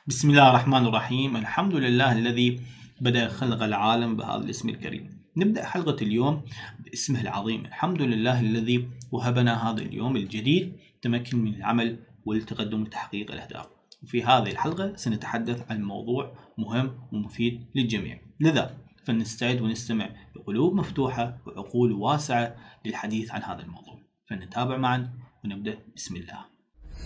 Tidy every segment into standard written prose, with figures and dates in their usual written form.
بسم الله الرحمن الرحيم. الحمد لله الذي بدأ خلق العالم بهذا الاسم الكريم. نبدأ حلقة اليوم باسمه العظيم. الحمد لله الذي وهبنا هذا اليوم الجديد تمكن من العمل والتقدم لتحقيق الأهداف. وفي هذه الحلقة سنتحدث عن موضوع مهم ومفيد للجميع، لذا فلنستعد ونستمع بقلوب مفتوحة وعقول واسعة للحديث عن هذا الموضوع. فلنتابع معا ونبدأ بسم الله.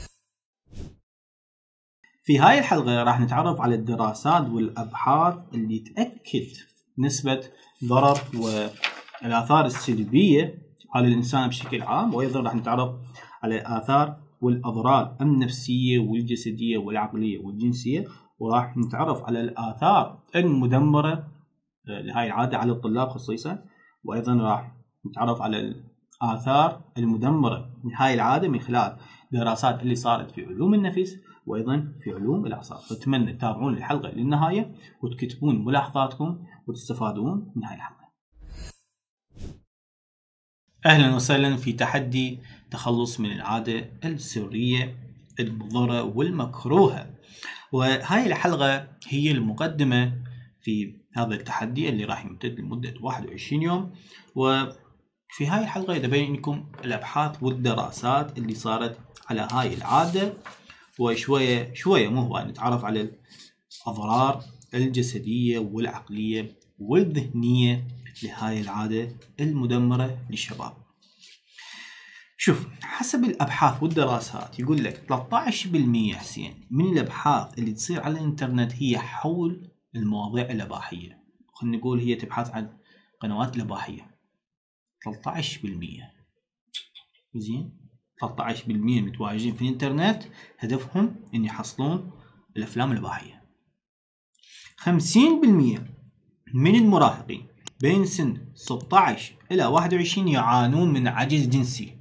في هاي الحلقة راح نتعرف على الدراسات والأبحاث اللي تأكد نسبة ضرر والآثار السلبية على الإنسان بشكل عام، وأيضا راح نتعرف على الآثار والأضرار النفسية والجسدية والعقلية والجنسية، وراح نتعرف على الآثار المدمرة لهاي العادة على الطلاب خصيصا، وأيضا راح نتعرف على الآثار المدمرة لهاي العادة من خلال دراسات اللي صارت في علوم النفس وأيضا في علوم الأعصاب. فأتمنى تتابعون الحلقة للنهاية وتكتبون ملاحظاتكم وتستفادون من هاي الحلقة. أهلا وسهلا في تحدي تخلص من العادة السرية المضرة والمكروهة. وهاي الحلقة هي المقدمة في هذا التحدي اللي راح يمتد لمدة 21 يوم. وفي هاي الحلقة يتبين لكم الأبحاث والدراسات اللي صارت على هاي العادة، وشوية مو هواي نتعرف على الأضرار الجسدية والعقلية والذهنية لهاي العادة المدمرة للشباب. شوف، حسب الأبحاث والدراسات يقول لك 13% حسين من الأبحاث اللي تصير على الإنترنت هي حول المواضيع الإباحية. خلينا نقول هي تبحث عن قنوات الإباحية. 13% زين، 13% متواجدين في الانترنت هدفهم ان يحصلون الافلام الاباحيه. 50% من المراهقين بين سن 16 الى 21 يعانون من عجز جنسي.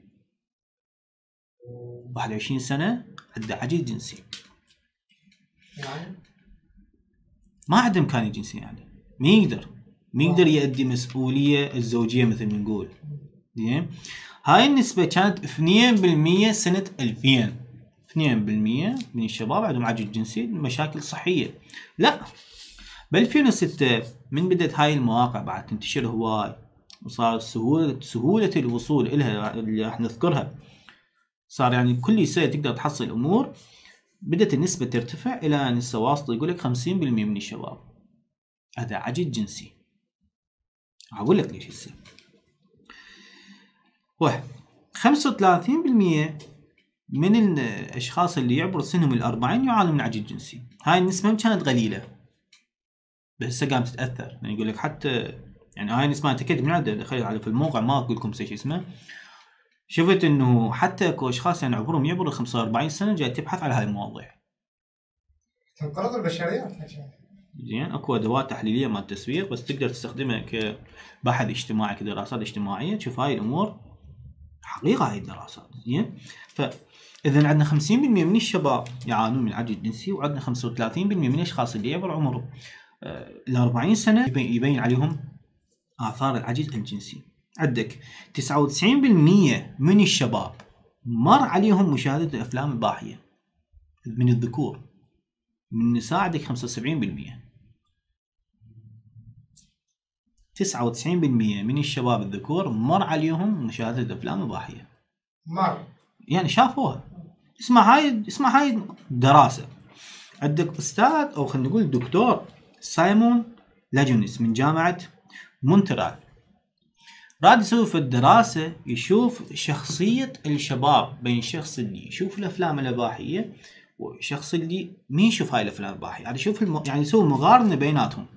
21 سنه عنده عجز جنسي، يعني ما عنده امكانيه جنسيه، يعني ما يقدر يؤدي مسؤوليه الزوجيه مثل ما نقول. زين، هاي النسبة كانت 2% سنة 2000. 2% من الشباب عندهم عجز جنسي، مشاكل صحية. لا، ب 2006 من بدأت هاي المواقع بعد تنتشر هواي، وصار سهولة الوصول إلها اللي راح نذكرها، صار يعني كل سنة تقدر تحصل أمور. بدأت النسبة ترتفع إلى نسبة واصلة يقول لك 50% من الشباب هذا عجز جنسي. أقول لك ليش السبب. 35% من الأشخاص اللي يعبر سنهم 40 يعانون من عجز جنسي. هاي النسبة كانت قليلة بس هسه قامت تتأثر، يعني يقول لك حتى يعني هاي النسبة أنا تأكدت من عندها، دخلت على في الموقع ما أقول لكم شيء اسمه، شفت إنه حتى اكو أشخاص يعني عمرهم يعبر 45 سنة جاي تبحث على هاي المواضيع. تنقرض البشرية. زين، اكو ادوات تحليليه مال التسويق بس تقدر تستخدمها كبحث اجتماعي، كدراسات اجتماعيه تشوف هاي الامور حقيقه. هاي الدراسات زين. فاذا عندنا 50% من الشباب يعانون من عجز جنسي، وعندنا 35% من الاشخاص اللي يعبر عمرهم ال 40 سنه يبين عليهم اثار العجز الجنسي. عندك 99% من الشباب مر عليهم مشاهده الافلام الاباحيه من الذكور. من النساء عندك 75%. 99% من الشباب الذكور مر عليهم مشاهدة أفلام إباحية. يعني شافوها. اسمع هاي دراسة. عندك أستاذ أو خلينا نقول دكتور سايمون لاجونيس من جامعة مونترال، راد يسوي في الدراسة يشوف شخصية الشباب بين الشخص اللي يشوف الأفلام الإباحية والشخص اللي ما يشوف هاي الأفلام الإباحية. يعني يشوف يعني يسوي مقارنة بيناتهم.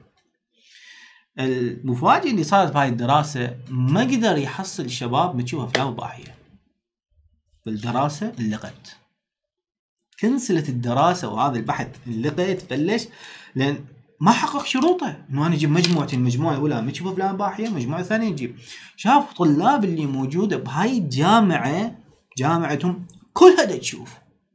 المفاجئ اللي صارت بهاي الدراسة ما قدر يحصل الشباب بتشوف أفلام إباحية. بالدراسة اللقت كنسلت الدراسة، وهذا البحث اللقت بلش لأن ما حقق شروطه. إنه أنا أجيب مجموعتين، المجموعة الأولى ما تشوف أفلام إباحية، المجموعة الثانية نجيب. شاف طلاب اللي موجودة بهاي الجامعة جامعتهم كلها تشوف.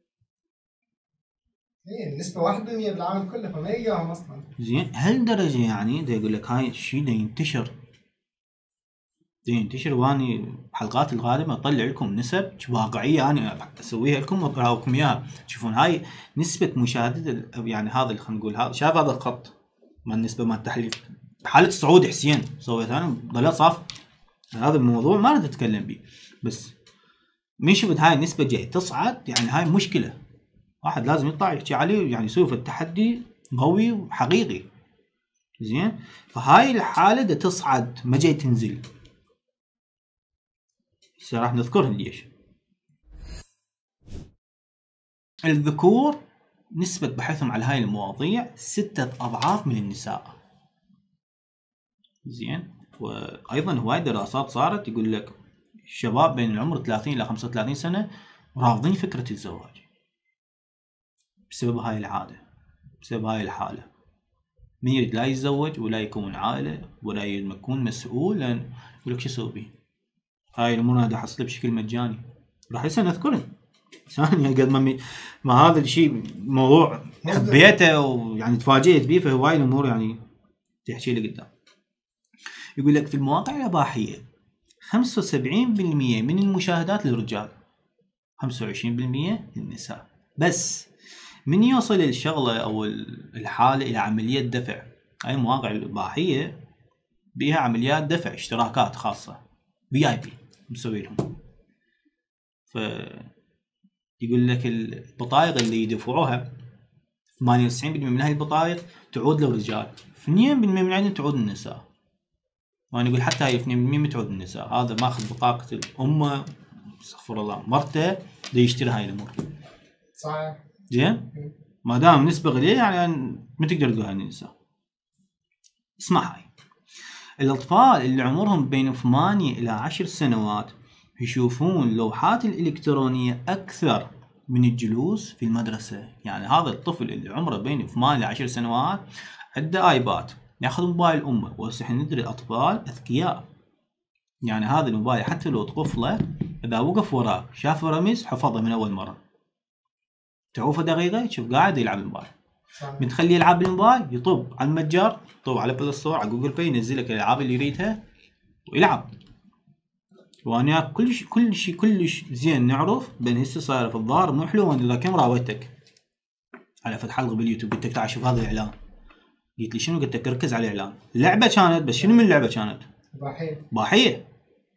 النسبة 1% بالعالم كله، فما يلقاهم أصلا. زين، هالدرجة يعني دا يقول لك هاي الشيء دا ينتشر. ينتشر، واني بحلقات القادمه اطلع لكم نسب واقعيه انا اسويها لكم واقراكم اياها تشوفون هاي نسبه مشاهده يعني هذا خلينا نقول هذا شايف هذا الخط مال النسبه مال التحليل بحاله صعود حسين سويت انا ضليت صاف هذا الموضوع ما اريد اتكلم به بس من شفت هاي النسبه جاي تصعد يعني هاي مشكله واحد لازم يطلع يحكي عليه يعني يسوي في التحدي قوي وحقيقي زين. فهاي الحاله دا تصعد ما جاي تنزل راح نذكرهم ليش. الذكور نسبة بحثهم على هاي المواضيع 6 أضعاف من النساء زين. وأيضا هواي دراسات صارت يقول لك الشباب بين العمر 30 إلى 35 سنة رافضين فكرة الزواج بسبب هاي العادة بسبب هاي الحالة من يريد لا يتزوج ولا يكون عائلة ولا يكون مسؤول لأن يقول لك شو أسوي بيه هاي الأمور أنا أحصل بشكل مجاني راح يصير نذكرهم ثانية قد ما هذا الشيء موضوع حبيته ويعني تفاجئت به فهواي الأمور يعني تحكي لي قدام. يقول لك في المواقع الإباحية 75% من المشاهدات للرجال 25% للنساء بس من يوصل الشغلة أو الحالة إلى عملية دفع أي مواقع الإباحية بها عمليات دفع اشتراكات خاصة VIP مسوي لهم يقول لك البطايق اللي يدفعوها 98% من هاي البطايق تعود للرجال 2% من عندهم تعود للنساء وانا يقول حتى هاي 2% تعود للنساء هذا ماخذ بطاقة الأمة استغفر الله مرته دا يشتري هاي الأمور صحيح زين ما دام نسبة قليلة يعني ما تقدر تقول هاي النساء. اسمع هاي الأطفال اللي عمرهم بين 8 إلى 10 سنوات يشوفون اللوحات الإلكترونية أكثر من الجلوس في المدرسة. يعني هذا الطفل اللي عمره بين 8 إلى 10 سنوات عنده آيباد ياخذ موبايل أمه وإحنا ندري الأطفال أذكياء يعني هذا الموبايل حتى لو طفله إذا وقف وراه شاف رمز حفظه من أول مرة تعوفه دقيقة تشوف قاعد يلعب الموبايل بتخليه يلعب الموبايل يطب على المتجر يطب على بلاي ستور على جوجل باي ينزل لك الألعاب اللي يريدها ويلعب. وانا كلش زين نعرف بين هسه صايره في الظاهر مو حلو اذا كم راويتك على فتح حلقه باليوتيوب قلت لك تعال شوف هذا الاعلان قلت لي شنو قلت لك ركز على الاعلان لعبه كانت بس شنو من اللعبه كانت اباحيه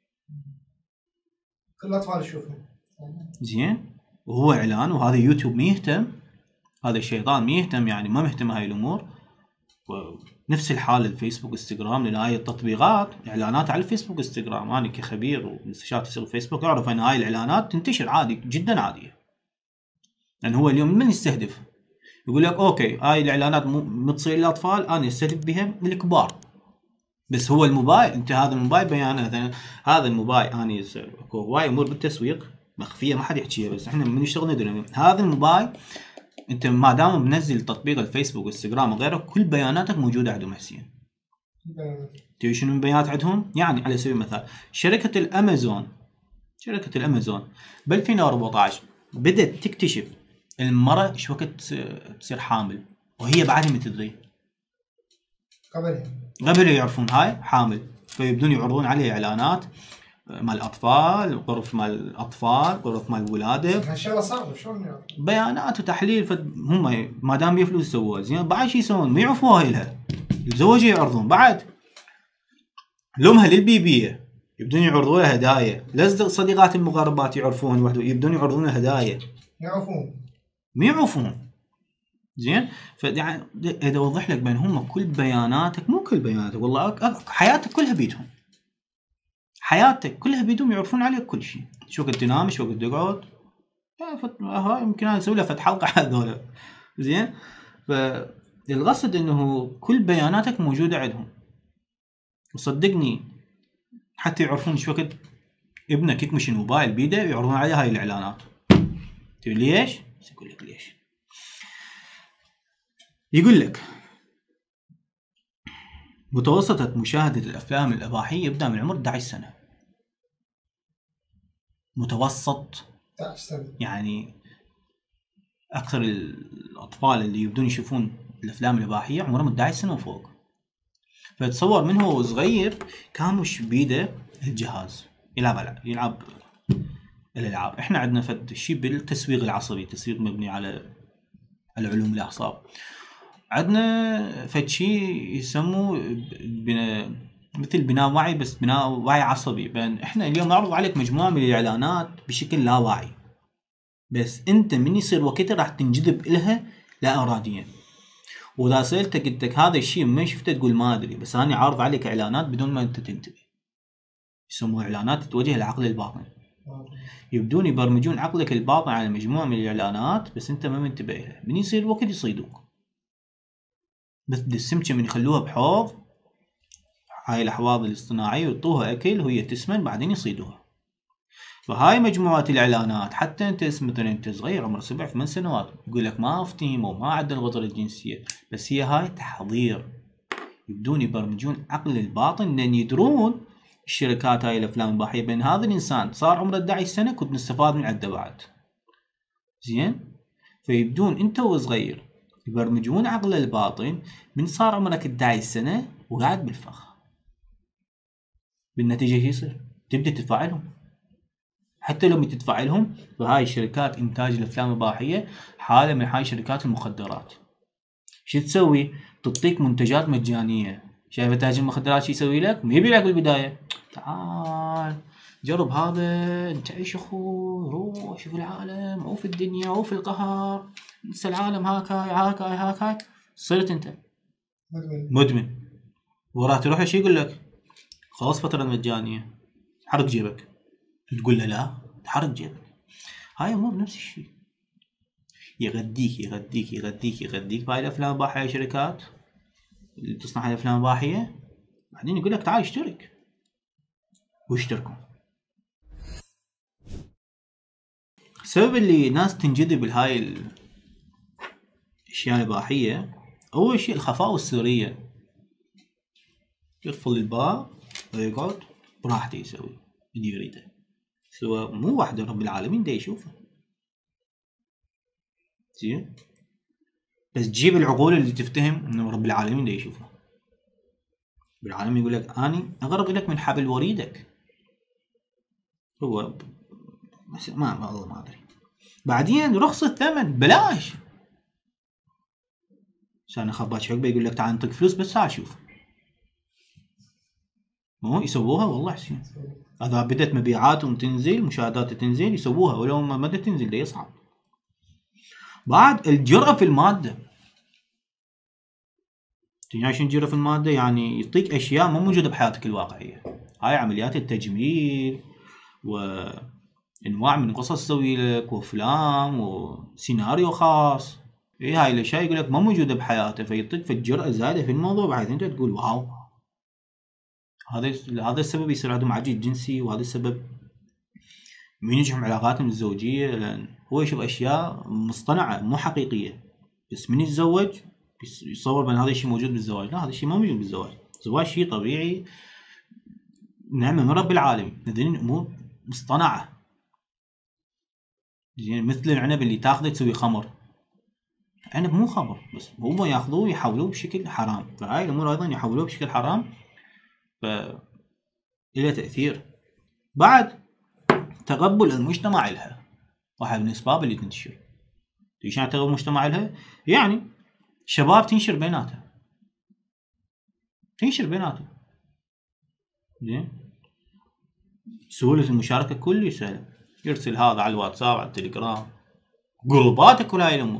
كل الاطفال يشوفون زين وهو اعلان وهذا يوتيوب ما يهتم هذا الشيطان ما يهتم يعني ما مهتم هاي الامور. ونفس الحال الفيسبوك انستغرام لان هاي التطبيقات اعلانات على الفيسبوك انستغرام انا كخبير ومستشار تسوق فيسبوك اعرف ان هاي الاعلانات تنتشر عادي جدا عاديه لان هو اليوم من يستهدف يقول لك اوكي هاي الاعلانات مو تصير للاطفال انا استهدف بها الكبار بس هو الموبايل انت هذا الموبايل بيانات هذا الموبايل انا هواي امور بالتسويق مخفيه ما حد يحكيها بس احنا من نشتغل ندري هذا الموبايل انت ما دام منزل تطبيق الفيسبوك والانستغرام وغيره كل بياناتك موجوده عندهم حسين. تدري شنو من بيانات عندهم؟ يعني على سبيل المثال شركه الامازون ب 2014 بدات تكتشف المراه ايش وقت تصير حامل وهي بعدها ما تدري قبل يعرفون هاي حامل فيبدون يعرضون عليه اعلانات مال الاطفال غرف مال الاطفال غرف مال الولاده هالشغله صعبه شلون بيانات وتحليل هم ما دام بيفلوس يسووها زين بعد شو يسوون ما يعرفوها لها الزوجه يعرضون بعد لومها للبيبيه يبدون يعرضون لها هدايا لازم صديقات المغاربات يعرفون وحده يبدون يعرضون لها هدايا ما يعرفون زين. فيعني اذا اوضح لك بين هم كل بياناتك مو كل بياناتك والله حياتك كلها بيدهم حياتك كلها بيدهم يعرفون عليك كل شيء شو وقت تنام شو وقت تقعد هاي يمكن انا اسوي له فت حلقه على هذول زين. فالقصد انه كل بياناتك موجوده عندهم وصدقني حتى يعرفون شو وقت ابنك يكمش الموبايل بيده يعرضون عليه هاي الاعلانات تقول ليش اقول لك ليش. يقول لك متوسطة مشاهدة الأفلام الإباحية يبدأ من عمر 11 سنة متوسط 11 سنة يعني أكثر الأطفال اللي يبدون يشوفون الأفلام الإباحية عمرهم 11 سنة وفوق. فتصور من هو صغير كان مش بيده الجهاز يلعب الالعاب. احنا عندنا فد شيء بالتسويق العصبي، تسويق مبني على علوم الاعصاب. عندنا فد شيء يسموه مثل بناء وعي، بس بناء وعي عصبي. بان احنا اليوم نعرض عليك مجموعه من الاعلانات بشكل لا واعي، بس انت من يصير وقتها راح تنجذب الها لا اراديا. واذا سالتك قلت لك هذا الشيء ما شفته تقول ما ادري، بس انا عارض عليك اعلانات بدون ما انت تنتبه. يسموها اعلانات تتوجه للعقل الباطن. يبدون يبرمجون عقلك الباطن على مجموعه من الاعلانات بس انت ما منتبه لها. من يصير الوقت يصيدوك مثل السمكه من يخلوها بحوض، هاي الاحواض الاصطناعيه، ويعطوها اكل وهي تسمن بعدين يصيدوها. فهاي مجموعات الاعلانات حتى انت مثلا انت صغير عمر 7 8 سنوات يقول لك ما افتهم وما عندنا الغدره الجنسيه، بس هي هاي تحضير. يبدون يبرمجون عقل الباطن لان يدرون الشركات هاي الافلام الاباحيه بان هذا الانسان صار عمره 11 سنه كنت نستفاد من عنده بعد. زين؟ فيبدون انت وصغير يبرمجون عقل الباطن من صار عمرك 11 سنه وقاعد بالفخ. بالنتيجه شو يصير؟ تبدا تدفع لهم. حتى لو تدفع لهم، فهاي شركات انتاج الافلام الاباحيه حاله من هاي شركات المخدرات. شو تسوي؟ تعطيك منتجات مجانيه. شايف تاجر المخدرات شو يسوي لك؟ ما يبي لك بالبدايه تعال جرب هذا، انت عيش اخوي، روح شوف العالم او في الدنيا او في القهر، انسى العالم هاكاي صرت انت مدمن. وراح تروح شو يقول لك؟ خلاص فتره مجانيه، حرق جيبك. تقول له لا، تحرك جيبك. هاي امور نفس الشيء، يغديك بهاي الافلام الاباحيه. شركات اللي تصنع هاي الافلام الاباحيه بعدين يقول لك تعال اشترك، واشتركوا. السبب اللي ناس تنجذب لهاي الاشياء الاباحيه اول شيء الخفاء والسريه. يقفل الباب ويقعد براحته يسوي اللي يريده، سواء مو واحد رب العالمين دا يشوفه. زين؟ بس تجيب العقول اللي تفتهم انه رب العالمين دا يشوفه. رب العالمين يقول لك اني اقرب لك من حبل وريدك. هو ما والله ما ادري. بعدين رخص الثمن بلاش. عشان خباش عقبه يقول لك تعال نعطيك فلوس بس تعال شوف. مو يسووها والله حسين. اذا بدت مبيعاتهم تنزل، مشاهدات تنزل، يسووها. ولو ما تنزل ده يصعب. بعد الجرأة في المادة. يعني شنو الجرأة في المادة؟ يعني يعطيك اشياء ما موجودة بحياتك الواقعية. هاي عمليات التجميل وانواع من قصص تسوي لك وافلام وسيناريو خاص. ايه هاي الاشياء يقول لك ما موجودة بحياته، فيعطيك في الجرأة زايدة في الموضوع بحيث انت تقول واو. هذا السبب يصير عندهم عجز جنسي، وهذا السبب من ينجح علاقاتهم الزوجية، لأن هو يشوف أشياء مصطنعة مو حقيقية. بس من يتزوج يصور بأن هذا الشيء موجود بالزواج. لا، هذا الشيء ما موجود بالزواج. الزواج شيء طبيعي، نعمة من رب العالمين. هذين أمور مصطنعة. يعني مثل العنب اللي تاخذه تسوي خمر. عنب مو خمر، بس هم ياخذوه يحولوه بشكل حرام. فهاي الأمور أيضا يحولوه بشكل حرام، فإلى تأثير. بعد تقبل المجتمع لها واحد من الأسباب اللي تنتشر. ليش يعني تقبل المجتمع لها؟ يعني شباب تنشر بيناتها. زين؟ سهولة المشاركة كله سهل. يرسل هذا على الواتساب، على التليجرام، جروبات كل هاي الأمور.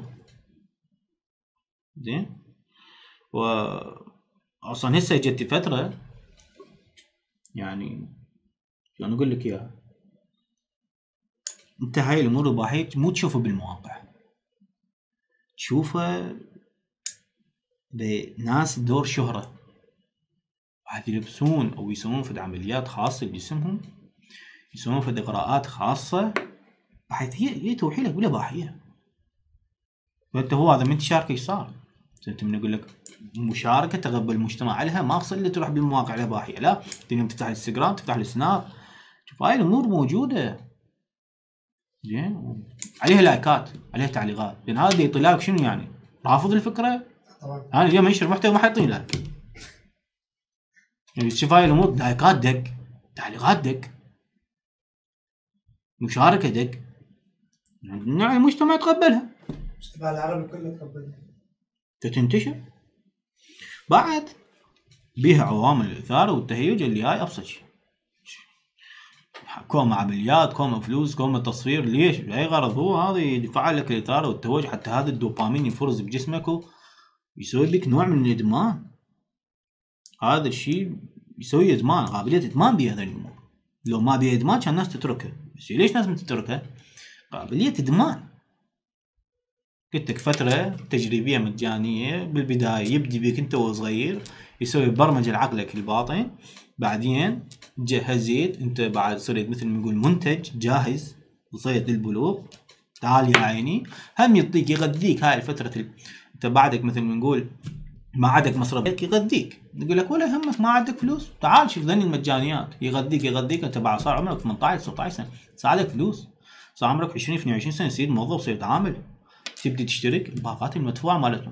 زين؟ وأصلا هسه جت فترة، يعني شلون أقول لك إياها؟ انت هاي الامور الاباحيه مو تشوفها بالمواقع، تشوفها بناس دور شهره، واحد يلبسون او يسوون في عمليات خاصه بجسمهم، يسوون في اقراءات خاصه بحيث هي توحي لك بالاباحيه. فانت هو هذا من تشارك ايش صار؟ انت من اقول لك مشاركه تقبل المجتمع لها، ما اقصد اللي تروح بالمواقع الاباحيه، لا. اليوم تفتح الانستغرام، تفتح السناب، شوف هاي الامور موجوده. زين؟ عليها لايكات، عليها تعليقات، لان هذا يطلع لك شنو يعني؟ رافض الفكره؟ طبعا. انا اليوم انشر محتوى ما حيعطيني لايك. يعني تشوف هاي الامور لايكات دق تعليقات دق، مشاركة دق، يعني المجتمع يتقبلها، المجتمع العربي كله تقبلها، تنتشر. بعد بيها عوامل الإثارة والتهيج اللي هاي أبسط شيء، كوم عمليات، كوم فلوس، كوم تصوير. ليش؟ بأي غرض؟ هو هذا يدفع لك الإثارة والتهويج، حتى هذا الدوبامين يفرز بجسمك ويسوي بك نوع من الإدمان. هذا الشيء يسوي إدمان، قابلية إدمان بهذا الأمور. لو ما بيه إدمان كان الناس تتركها، بس ليش لازم تتركها؟ قابلية إدمان. قلت لك فترة تجريبية مجانية بالبداية، يبدي بك أنت وصغير، يسوي برمجة لعقلك الباطن، بعدين جهزت أنت بعد صرت مثل ما نقول منتج جاهز وصيت للبلوغ. تعال يا عيني، هم يعطيك يغذيك هاي الفترة أنت بعدك مثل ما نقول ما عندك مصرف يغذيك، يقول لك ولا يهمك ما عندك فلوس، تعال شوف ذني المجانيات، يغذيك أنت بعد صار عمرك 18 19 سنة، صار عندك فلوس، صار عمرك 20 22 سنة، تصير موظف، تصير عامل، تبدي تشترك الباقات المدفوعة مالتهم،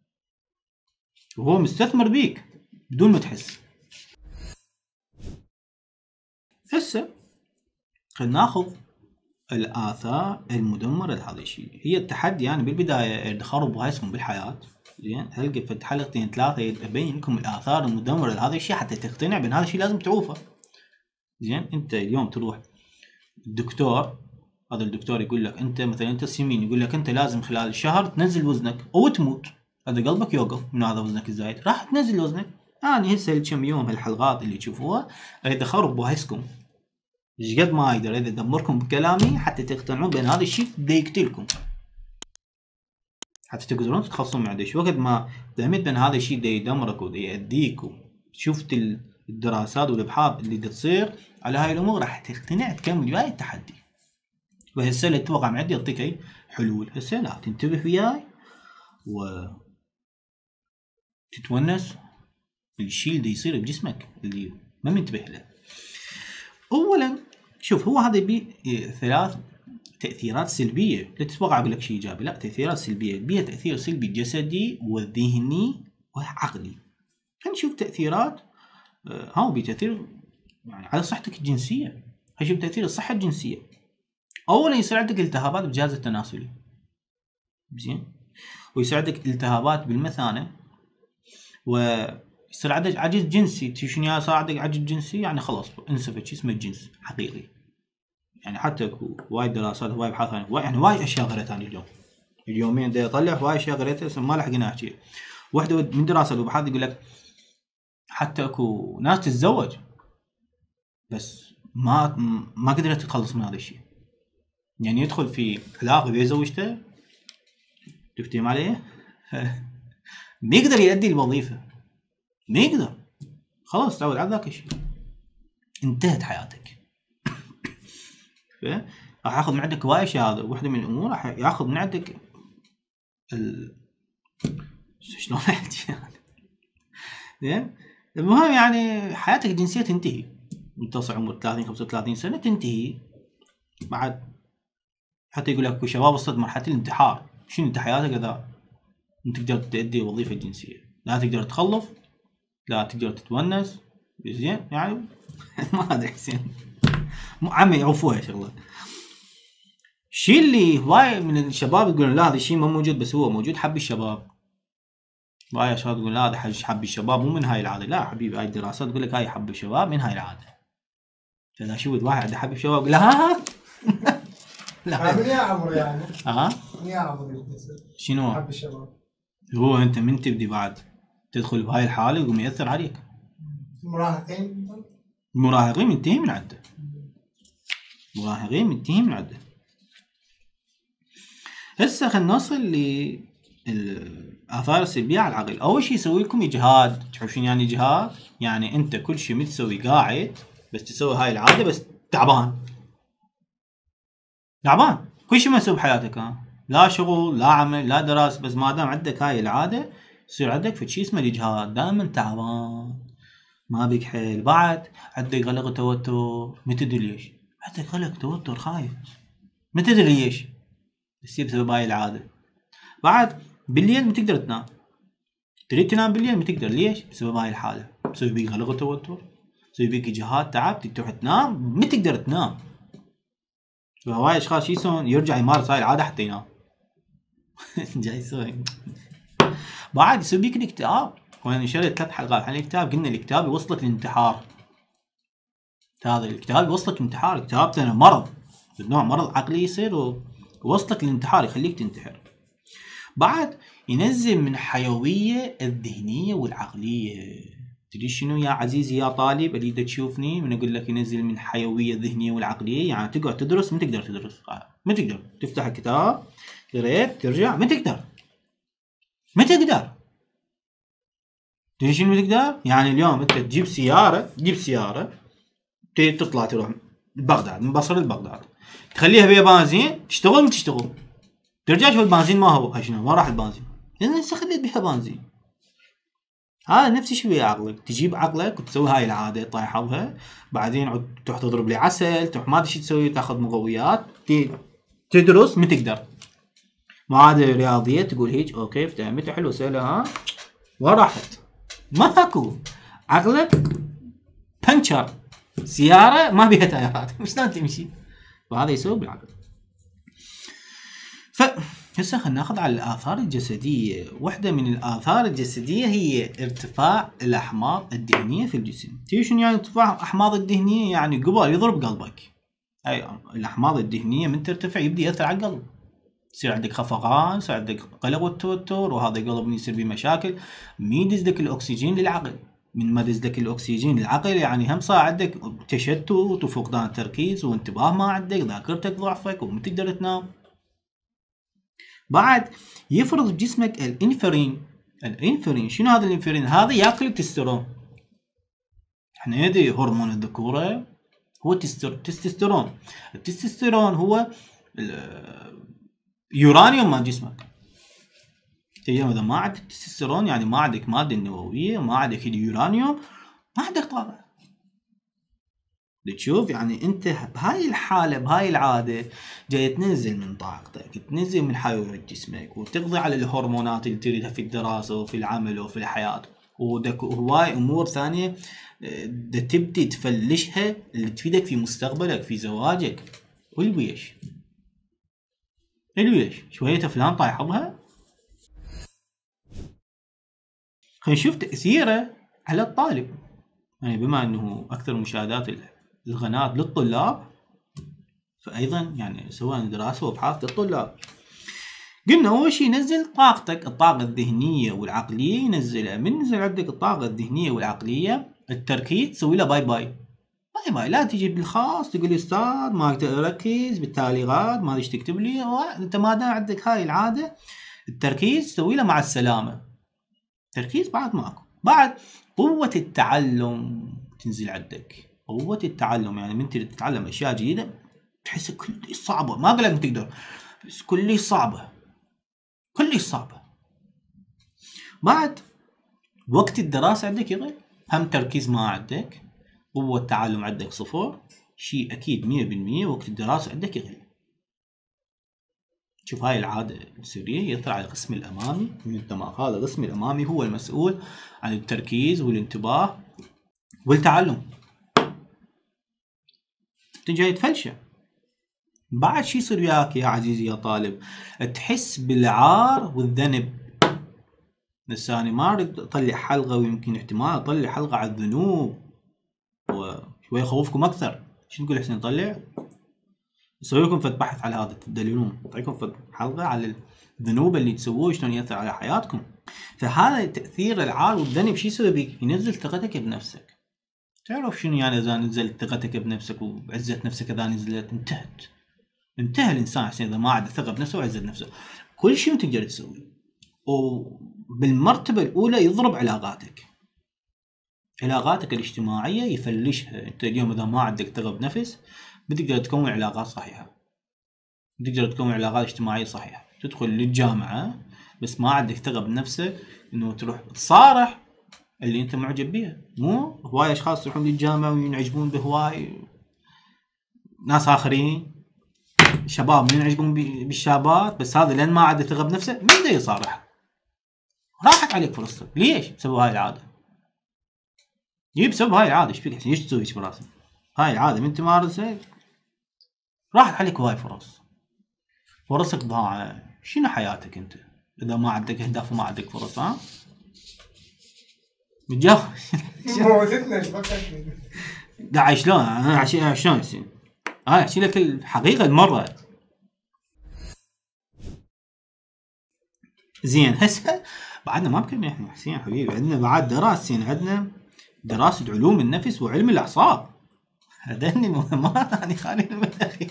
وهو مستثمر بيك بدون ما تحس. هسه خلينا ناخذ الآثار المدمرة لهذا الشيء. هي التحدي يعني بالبداية تخرب هايسكم بالحياة، زين هلقى في حلقتين ثلاثة أبين لكم الآثار المدمرة لهذا الشيء حتى تقتنع بأن هذا الشيء لازم تعوفه. زين أنت اليوم تروح الدكتور، هذا الدكتور يقول لك أنت مثلا أنت سمين، يقول لك أنت لازم خلال الشهر تنزل وزنك أو تموت، هذا قلبك يوقف من هذا وزنك الزايد، راح تنزل وزنك. يعني هسه كم يوم هالحلقات اللي تشوفوها أريد أخرب بهايسكم ايش قد ما اقدر، اذا ادمركم بكلامي حتى تقتنعون بان هذا الشيء بده يقتلكم، حتى تقدرون تتخلصون من عدش. وقت ما دامت بان هذا الشيء بده يدمرك وبده يأذيك، وشفت الدراسات والابحاث اللي تصير على هاي الامور، راح تقتنع تكمل وياي التحدي. وهسه اللي اتوقع معدي يعطيك اي حلول. هسه لا تنتبه وياي وتتونس بالشيء اللي يصير بجسمك اللي ما منتبه له. اولا شوف، هو هذا بي ثلاث تأثيرات سلبية، لا تتوقع اقول لك شيء ايجابي، لا تأثيرات سلبية، بيها تأثير سلبي جسدي وذهني وعقلي. خلينا نشوف تأثيرات ها بتأثير يعني على صحتك الجنسية. هشوف تأثير الصحة الجنسية. اولا يصير عندك التهابات بالجهاز التناسلي، زين، ويصير عندك التهابات بالمثانة، ويصير عندك عجز جنسي. شنو صار عندك عجز جنسي؟ يعني خلاص انسفت شيء اسمه الجنس حقيقي. يعني حتى اكو وايد دراسات وايد ابحاث يعني وايد اشياء قريتها انا اليومين دا اطلع وايد اشياء قريتها ما لحقنا احكي. واحده من دراسات وابحاث يقول لك حتى اكو ناس تتزوج بس ما قدرت تخلص من هذا الشيء. يعني يدخل في علاقه ويا زوجته، تفتهم عليه؟ ما يقدر يؤدي الوظيفه، ما يقدر، خلاص تعود على ذاك الشيء، انتهت حياتك. راح ياخذ من عندك وايد اشياء. هذا واحده من الامور، راح ياخذ من عندك شلون احكي يعني. المهم يعني حياتك الجنسيه تنتهي، انت تصل عمر 30 35 سنه تنتهي. بعد حتى يقول لك شباب وصلت مرحله الانتحار. شنو انت حياتك اذا انت تقدر تؤدي وظيفه جنسيه؟ لا تقدر تخلف، لا تقدر تتونس، زين يعني ما ادري حسين عمي يعوفوها شغله. الشيء اللي هواي من الشباب يقولون لا هذا الشيء ما موجود، بس هو موجود، حب الشباب. وايد شباب يقولون لا هذا حب الشباب مو من هاي العاده. لا حبيبي، هاي الدراسات تقول لك هاي حب الشباب من هاي العاده. فاذا شفت واحد حب الشباب لا لا من يا عمرو يعني من يا عمرو شنو حب الشباب؟ هو انت من تبدي بعد تدخل بهاي الحاله يقوم ياثر عليك. المراهقين منتهي من عنده، مراهقين منتهي من عنده. هسه خلينا نوصل للآثار السلبية على العقل. أول شيء يسوي لكم إجهاد. تعرف شنو يعني إجهاد؟ يعني أنت كل شيء متسوي قاعد بس تسوي هاي العادة بس تعبان كل شيء ما تسوي بحياتك، لا شغل لا عمل لا دراسة، بس ما دام عندك هاي العادة يصير عندك في شيء اسمه الإجهاد، دائما تعبان ما بك حيل. بعد عندك قلق وتوتر، ما تدري ليش عندك قلق توتر خايف، ما تدري ليش، يصير بسبب هاي العادة. بعد بالليل ما تقدر تنام، تريد تنام بالليل ما تقدر، ليش؟ بسبب هاي الحالة، بسبب قلق وتوتر، تسوي بيك اجهاد، تعبت، تروح تنام ما تقدر تنام. فهواي اشخاص شو يسوون؟ يرجع يمارس هاي العاده حتى ينام. جاي يسوي بعد يسوي بيك الاكتئاب. وانا نشرت 3 حلقات عن الاكتئاب، قلنا الاكتئاب يوصلك للانتحار. هذا الاكتئاب يوصلك للانتحار. الاكتئاب ترى مرض، نوع مرض عقلي يصير ووصلك للانتحار، يخليك تنتحر. بعد ينزل من حيوية الذهنية والعقلية. تدري شنو يا عزيزي يا طالب اللي تشوفني من اقول لك ينزل من حيوية الذهنية والعقلية؟ يعني تقعد تدرس ما تقدر تدرس، ما تقدر تفتح الكتاب قريت ترجع ما تقدر، ما تقدر. تدري شنو ما تقدر؟ يعني اليوم انت تجيب سيارة تطلع تروح بغداد، من بصرة لبغداد، تخليها بيها بنزين تشتغل ما تشتغل، ترجع شوف البنزين ما هو، شنو ما راح البنزين، لان انت خليت بيها بنزين. هذا نفس الشيء ويا عقلك، تجيب عقلك وتسوي هاي العاده تطيحها، بعدين تروح تضرب لي عسل، تروح ما ادري شو تسوي، تاخذ مقويات، تدرس ما تقدر. معادله رياضيه تقول هيك اوكي فهمت حلو سهله ها، وراحت ماكو. عقلك بنشر، سياره ما بيها تايرات شلون تمشي؟ وهذا يسوي بالعقل. هسه خلينا ناخذ على الآثار الجسدية. واحدة من الآثار الجسدية هي ارتفاع الأحماض الدهنية في الجسم. تدري شنو يعني ارتفاع الأحماض الدهنية؟ يعني قبل يضرب قلبك. أي الأحماض الدهنية من ترتفع يبدأ يأثر على القلب، يصير عندك خفقان، يصير عندك قلق والتوتر، وهذا القلب يصير به مشاكل. يدز لك الأكسجين للعقل، من ما دز لك الأكسجين للعقل يعني هم صار عندك تشتت وفقدان تركيز وانتباه ما عندك، ذاكرتك ضعفك وما تقدر تنام. بعد يفرز بجسمك الانفرين. الانفرين شنو هذا الانفرين؟ هذا ياكل التستيرون. احنا ندري هرمون الذكوره هو التستيرون. التستيرون هو اليورانيوم مال جسمك. اذا ما عندك التستيرون يعني ما عندك ماده نوويه، ما عندك اليورانيوم، ما عندك طاقه. تشوف يعني انت بهاي الحاله بهاي العاده جاي تنزل من طاقتك، تنزل من حيوية جسمك، وتقضي على الهرمونات اللي تريدها في الدراسه وفي العمل وفي الحياه، ودك هواي امور ثانيه تبدي تفلشها اللي تفيدك في مستقبلك في زواجك. والبيش شويه افلام طايحه بها. خلينا نشوف تاثيره على الطالب. يعني بما انه اكثر مشاهدات القناة للطلاب، فأيضا يعني سواء دراسة وابحاث للطلاب. قلنا أول شيء ينزل طاقتك، الطاقة الذهنية والعقلية ينزلها. من نزل عندك الطاقة الذهنية والعقلية، التركيز تسوي له باي باي. لا تجي بالخاص تقول أستاذ ما أقدر أركز بالتعليقات، ما أدري تكتب لي. أنت ما دام عندك هاي العادة التركيز تسوي له مع السلامة. تركيز بعد ماكو. بعد قوة التعلم تنزل عندك. قوة التعلم يعني من تتعلم أشياء جديدة تحس كل صعبة، ما أقول لك ما تقدر، بس كل صعبة. بعد وقت الدراسة عندك يغير، هم تركيز ما عندك، قوة التعلم عندك صفر، شيء أكيد 100%. وقت الدراسة عندك يغير. شوف هاي العادة السرية يطلع على القسم الأمامي من الدماغ. هذا القسم الأمامي هو المسؤول عن التركيز والانتباه والتعلم. جاي تفلشه. بعد شي يصير وياك يا عزيزي يا طالب؟ تحس بالعار والذنب. لساني ما اريد اطلع حلقه، ويمكن احتمال اطلع حلقه على الذنوب وشوي يخوفكم اكثر. شو تقول حسين نطلع؟ اسوي لكم فد بحث على هذا تدللون، اعطيكم فد حلقه على الذنوب اللي تسووه شلون ياثر على حياتكم. فهذا تاثير العار والذنب شو يسوي بيك؟ ينزل ثقتك بنفسك. تعرف شنو يعني اذا نزلت ثقتك بنفسك وعزة نفسك، اذا نزلت انتهى الانسان حسين اذا ما عنده ثقه بنفسه وعزة نفسه. كل شيء تقدر تسويه. وبالمرتبه الاولى يضرب علاقاتك الاجتماعيه يفلشها. انت اليوم اذا ما عندك ثقه بنفس بتقدر تكون علاقات صحيحه، بتقدر تكون علاقات اجتماعيه صحيحه. تدخل للجامعه بس ما عندك ثقه بنفسك انه تروح تصارح اللي انت معجب بيها. مو هواي اشخاص يروحون للجامعه وينعجبون بهواي ناس اخرين، شباب ينعجبون بالشابات، بس هذا لان ما عنده ثقه بنفسه من دا يصارح. راحت عليك فرصتك. ليش؟ بسبب هاي العاده. بسبب هاي العاده. ايش فيك ايش تسوي براسك؟ هاي العاده من تمارسها راحت عليك هواي فرصك ضاعت. شنو حياتك انت اذا ما عندك اهداف وما عندك فرص؟ ها متجاوب موتتنا ايش بكتني. دا شلون شلون يصير؟ هاي احكي لك الحقيقه المره. زين هسه بعدنا ما بكلمه احنا حسين حبيبي، عندنا بعد دراستين، عندنا دراسه علوم النفس وعلم الاعصاب. هذني ما يعني خلينا بالاخير.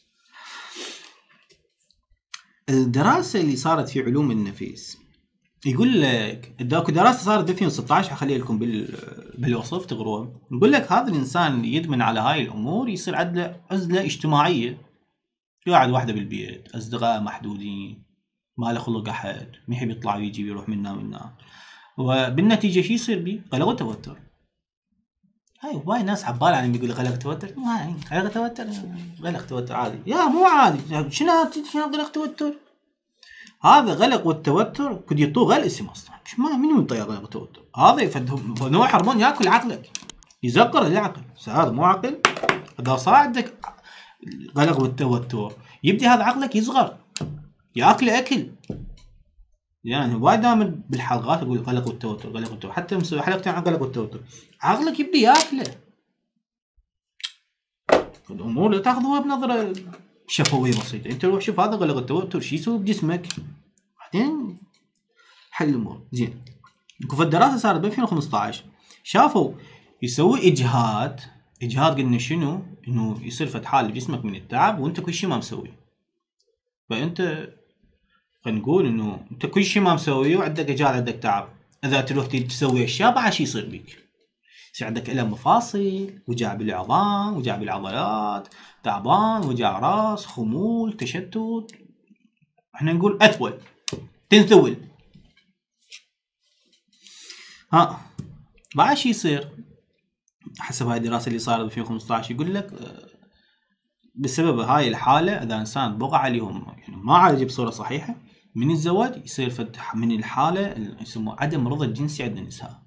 الدراسه اللي صارت في علوم النفس يقول لك اكو دراسه صارت ب 2016 حخليها لكم بالوصف تقروها. يقول لك هذا الانسان اللي يدمن على هاي الامور يصير عنده عزله اجتماعيه، يقعد وحده بالبيت، اصدقاء محدودين، ما له خلق احد، ما يحب يطلع ويجي ويروح منا وبالنتيجه شو يصير بيه؟ قلق وتوتر. هاي وايد ناس عبالة عن يقول قلق توتر، ما قلق توتر عادي. يا مو عادي، شنو قلق توتر؟ هذا غلق والتوتر قد يعطوه الاسم اصلا. مش منو ينطي غلق والتوتر؟ هذا نوع هرمون ياكل عقلك، يزقر العقل. هذا مو عقل. اذا صار عندك غلق والتوتر يبدي هذا عقلك يصغر، ياكل اكل. يعني وايد دائما بالحلقات اقول غلق والتوتر حتى مسوي حلقتين عن غلق والتوتر. عقلك يبدي ياكله. الامور لا تاخذوها بنظره شفويه بسيطه. انت روح شوف هذا غلق التوتر شو يسوي بجسمك، بعدين حل الامور. زين في الدراسه صارت ب 2015 شافوا يسوي اجهاد قلنا شنو؟ انه يصير فد حال بجسمك من التعب وانت كل شيء ما مسوي. فانت خلينا نقول انه انت كل شيء ما مسويه وعندك اجهاد عندك تعب، اذا تروح تسوي اشياء بعد شو يصير بيك؟ يصير عندك الم مفاصل، وجع بالعظام، وجع بالعضلات، تعبان، وجع راس، خمول، تشتت. احنا نقول اطول تنثول. بعد شو يصير؟ حسب هاي الدراسه اللي صارت ب 2015 يقول لك بسبب هاي الحاله اذا انسان بقى عليهم يعني ما عالج بصوره صحيحه من الزواج يصير فتح من الحاله اللي يسموه عدم رضا الجنسي عند النساء.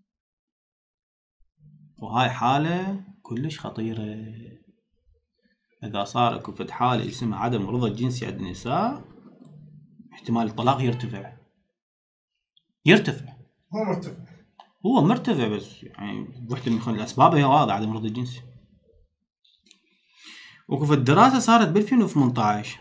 وهاي حاله كلش خطيره. اذا صار اكو فد حاله اسمها عدم رضا الجنسي عند النساء احتمال الطلاق يرتفع. هو مرتفع بس يعني وحده من الاسباب هي هذا عدم رضا الجنسي. وفي الدراسه صارت ب 2018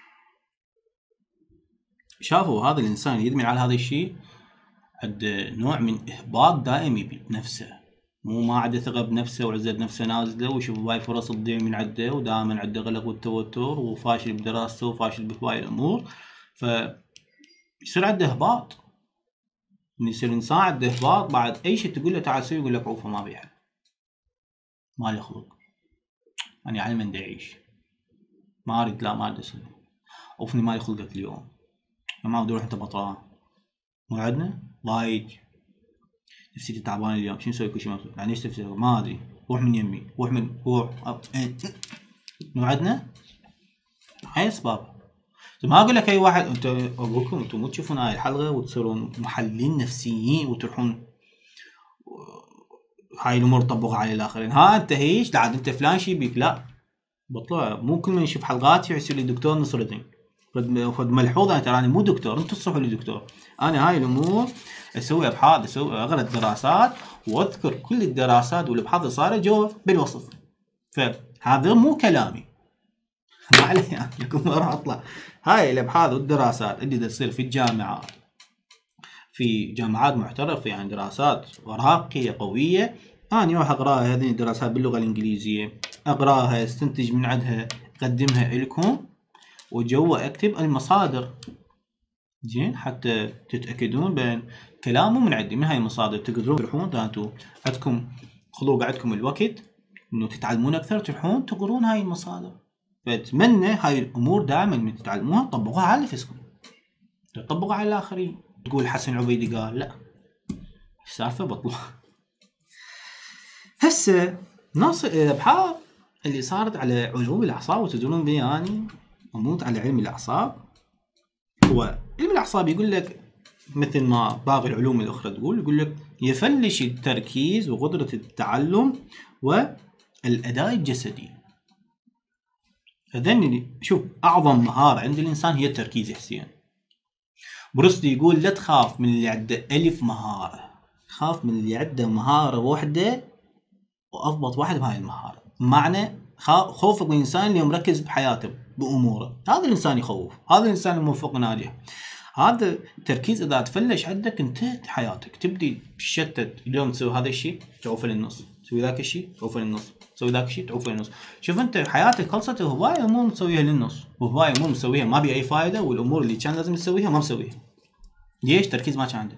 شافوا هذا الانسان يدمن على هذا الشيء عنده نوع من احباط دائمي بنفسه، مو ما عنده ثقه بنفسه وعزه نفسه نازله، ويشوف هاي فرص تضيع من عنده، ودائما عنده غلق والتوتر، وفاشل بدراسته وفاشل بهواي الامور. فيصير عنده احباط. من يصير انسان عنده احباط بعد اي شيء تقول له تعال سوي يقول لك عوفه ما بيحل، ما لي خلق، انا علما بدي اعيش، ما اريد، لا ما اريد اسوي، عوفني ما لي خلقك اليوم، ما بدي اروح انت بطران، موعدنا ضايج، نفسيتي تعبان اليوم، شو نسوي؟ كل شيء مسوي، يعني ايش تفسير؟ ما ادري، روح من يمي، روح موعدنا. هاي اسباب. ما اقول لك اي واحد انت ابوكم انتم مو تشوفون هاي الحلقه وتصيرون محللين نفسيين وتروحون هاي الامور تطبقها على الاخرين. انت هيش لا انت فلان شي بيك، لا بطلع. مو كل من يشوف حلقاتي يحسوا لي دكتور نصر الدين. فد ملحوظه انا ترى انا مو دكتور، انتم تصحوا لي دكتور. انا هاي الامور اسوي ابحاث، اسوي اغلب دراسات واذكر كل الدراسات والابحاث اللي صارت جوا بالوصف. فهذا مو كلامي ما علي لكم راح اطلع. هاي الابحاث والدراسات اللي تصير في الجامعات، في جامعات محترفه يعني دراسات راقيه قويه، انا راح اقراها هذه الدراسات باللغه الانجليزيه، اقراها استنتج من عندها اقدمها لكم، وجوا اكتب المصادر زين حتى تتاكدون بان كلامه من عندي من هاي المصادر. تقدرون تروحون انتم عندكم خذوا بعدكم الوقت انه تتعلمون اكثر، تروحون تقرون هاي المصادر. فاتمنى هاي الامور دائما من تتعلموها تطبقوها على نفسكم، تطبقوها على الاخرين. تقول حسن عبيدي قال لا، السالفه بطلوا. هسه ناصر الابحاث اللي صارت على علوم الاعصاب، وتدرون بي اني اموت على علم الاعصاب. هو علم الاعصاب يقول لك مثل ما باقي العلوم الأخرى تقول، يقول لك يفلش التركيز وقدرة التعلم والأداء الجسدي. فذن شوف أعظم مهارة عند الإنسان هي التركيز يا حسين. بروسلي يقول لا تخاف من اللي عنده 1000 مهارة، خاف من اللي عنده مهارة واحدة وأضبط واحد بهاي المهارة. معنى خوفك من الإنسان اللي مركز بحياته بأموره، هذا الإنسان يخوف، هذا الإنسان الموفق ناجح. هذا التركيز إذا تفلش عندك انتهت حياتك، تبدي تشتت. اليوم تسوي هذا الشيء تعوف للنص، تسوي ذاك الشيء تعوف للنص، تسوي ذاك الشيء تعوف للنص. شوف أنت حياتك خلصت وهواية أمور مسويها للنص، وهواية أمور مسويها ما بي أي فائدة، والأمور اللي كان لازم تسويها ما مسويها. ليش؟ تركيز ما كان عندك.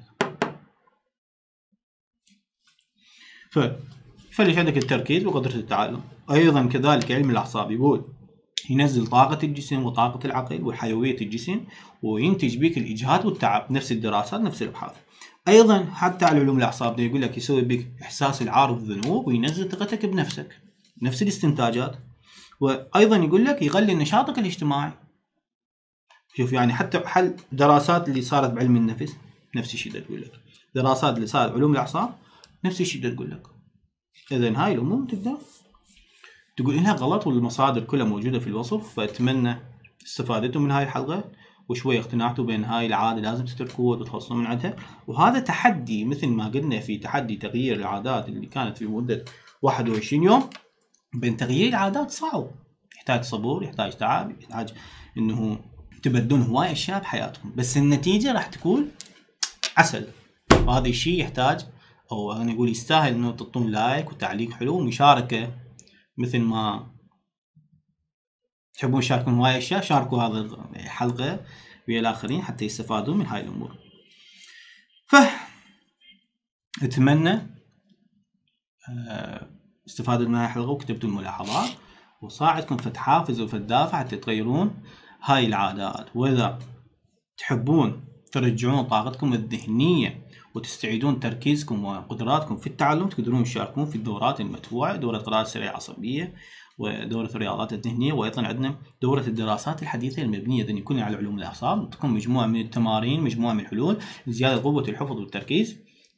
فليش عندك التركيز وقدرة التعلم. أيضا كذلك علم الأعصاب يقول ينزل طاقة الجسم وطاقة العقل وحيوية الجسم، وينتج بك الإجهاد والتعب. نفس الدراسات نفس الأبحاث. أيضا حتى على علوم الأعصاب يقول لك يسوي بك إحساس العار والذنوب وينزل ثقتك بنفسك، نفس الاستنتاجات. وأيضا يقول لك يقلل نشاطك الاجتماعي. شوف يعني حتى حل دراسات اللي صارت بعلم النفس نفس الشيء تقول لك، دراسات اللي صارت بعلوم الأعصاب نفس الشيء تقول لك. إذن هاي الأمور تقدر تقول إنها غلط، والمصادر كلها موجودة في الوصف. فأتمنى استفادتوا من هاي الحلقة وشوي اقتنعتوا بين هاي العادة لازم تتركوها وتتخلصون من عندها. وهذا تحدي مثل ما قلنا في تحدي تغيير العادات اللي كانت في مدة 21 يوم. بين تغيير العادات صعب، يحتاج صبور، يحتاج تعب، يحتاج إنه تبدون هواي أشياء بحياتهم، بس النتيجة راح تكون عسل. وهذا الشيء يحتاج، أو أنا أقول يستاهل إنه تعطون لايك وتعليق حلو ومشاركة. مثل ما تحبون تشاركون هواي أشياء، شاركوا هذا الحلقة ويا الآخرين حتى يستفادون من هاي الأمور. أتمنى استفادوا من هاي الحلقة وكتبتوا الملاحظات، وصاعدكم في حافز وفي الدافع حتى تغيرون هاي العادات. وإذا تحبون ترجعون طاقتكم الذهنية وتستعيدون تركيزكم وقدراتكم في التعلم، تقدرون تشاركون في الدورات المدفوعة، دورة قراءة سريعة عصبية، ودورة الرياضات الذهنية، وأيضا عندنا دورة الدراسات الحديثة المبنية ذني كلها على علوم الأعصاب. تكون مجموعة من التمارين، مجموعة من الحلول لزيادة قوة الحفظ والتركيز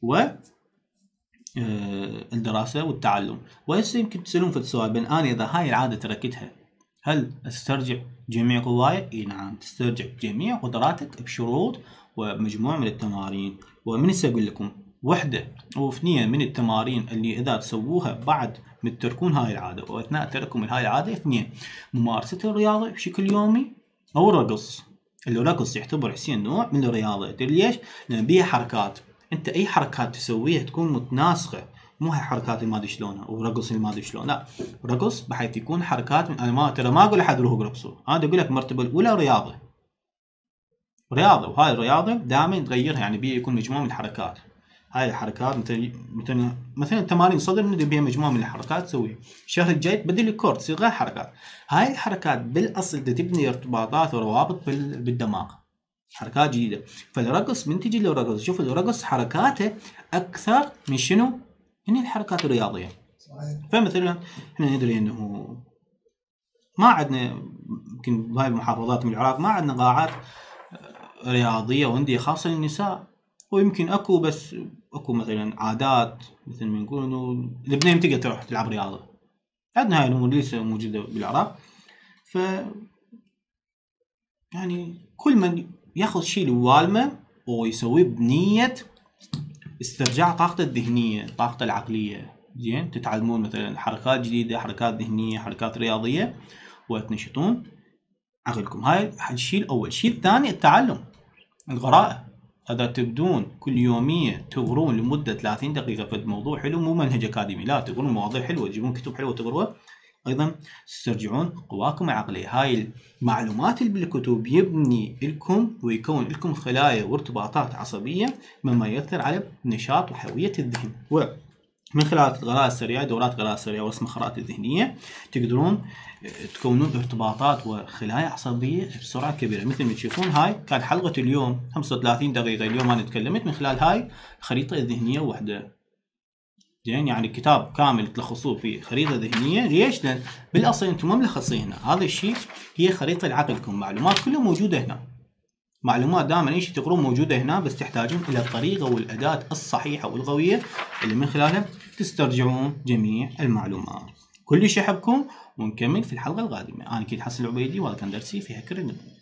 والدراسة والتعلم. وهسه يمكن تسألون في السؤال بين أنا إذا هاي العادة تركتها هل استرجع جميع قواي؟ اي نعم، تسترجع جميع قدراتك بشروط ومجموعة من التمارين. ومن اقول لكم وحدة او اثنين من التمارين اللي اذا تسووها بعد ما تتركون هاي العادة واثناء ترككم من هاي العادة، اثنين: ممارسة الرياضة بشكل يومي، او الرقص. الرقص يعتبر حسين نوع من الرياضة. ليش؟ لان بيها حركات، انت اي حركات تسويها تكون متناسقة، مو هاي حركات اللي ما ادري شلونها ورقص اللي ما ادري شلون. لا، رقص بحيث يكون حركات انا ما ترى ما اقول احد روحوا رقصوا، انا اقول لك المرتبه الاولى رياضه. وهاي الرياضه دائما تغيرها، يعني بيها يكون مجموعه من الحركات. هاي الحركات مثلا تمارين صدر ندي بيها مجموعه من الحركات تسويها. الشهر الجاي تبدل الكورت تصير غير حركات. هاي الحركات بالاصل تبني ارتباطات وروابط بالدماغ، حركات جديده. فالرقص من تجي للرقص شوف الرقص حركاته اكثر من شنو؟ من الحركات الرياضيه. صحيح. فمثلا احنا ندري انه ما عندنا يمكن بهاي المحافظات من العراق ما عندنا قاعات رياضيه وانديه خاصه للنساء، ويمكن اكو بس اكو مثلا عادات مثل ما نقول انه البنيه تقدر تروح تلعب رياضه. عندنا هاي الامور لسه موجوده بالعراق. ف يعني كل من ياخذ شيء لوالمه ويسويه بنيه استرجاع طاقته الذهنيه، طاقته العقليه، زين تتعلمون مثلا حركات جديده، حركات ذهنيه، حركات رياضيه، وتنشطون عقلكم. هاي الشيء الاول. الشيء الثاني التعلم، القراءه. هذا تبدون كل يوميه تقرون لمده 30 دقيقه في الموضوع حلو، مو منهج اكاديمي، لا تقرون مواضيع حلوه، تجيبون كتب حلوه تقروها. ايضا تسترجعون قواكم العقليه. هاي المعلومات اللي بالكتب يبني لكم ويكون لكم خلايا وارتباطات عصبيه مما يؤثر على نشاط وحيويه الذهن. ومن خلال القراءه السريعه، دورات قراءه سريعه واسمها خرائط الذهنيه، تقدرون تكونون ارتباطات وخلايا عصبيه بسرعه كبيره. مثل ما تشوفون هاي كانت حلقه اليوم 35 دقيقه. اليوم انا تكلمت من خلال هاي الخريطه الذهنيه وحده. زين يعني كتاب كامل تلخصوه في خريطه ذهنيه. ليش؟ لان بالاصل انتم ما ملخصين هنا. هذا الشيء هي خريطه لعقلكم، معلومات كلها موجوده هنا، معلومات دائما اي شيء تقرون موجوده هنا، بس تحتاجون الى الطريقه والاداه الصحيحه والقويه اللي من خلالها تسترجعون جميع المعلومات. كل شيء يحبكم، ونكمل في الحلقه القادمه. انا كنت حسن العبيدي، وهذا كان درسي في هكر النجوم.